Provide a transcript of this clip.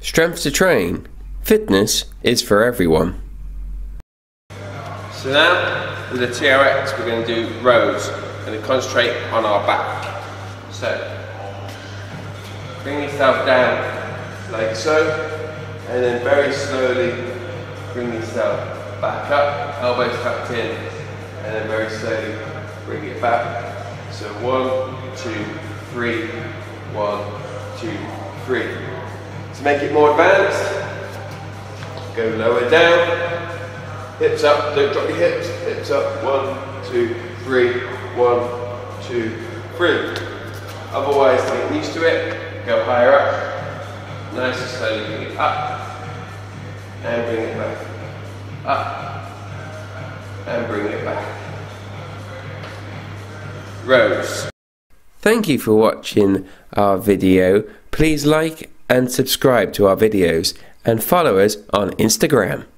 Strength to train. Fitness is for everyone. So now, with the TRX, we're going to do rows. We're going to concentrate on our back. So, bring yourself down like so, and then very slowly bring yourself back up, elbows tucked in, and then very slowly bring it back. So 1, 2, 3, 1, 2, 3. To make it more advanced, go lower down, hips up, don't drop your hips up, 1, 2, 3, 1, 2, 3. Otherwise, to get used to it, go higher up, nice and slowly bring it up, and bring it back, up, and bring it back. Rows. Thank you for watching our video. Please like and subscribe to our videos and follow us on Instagram.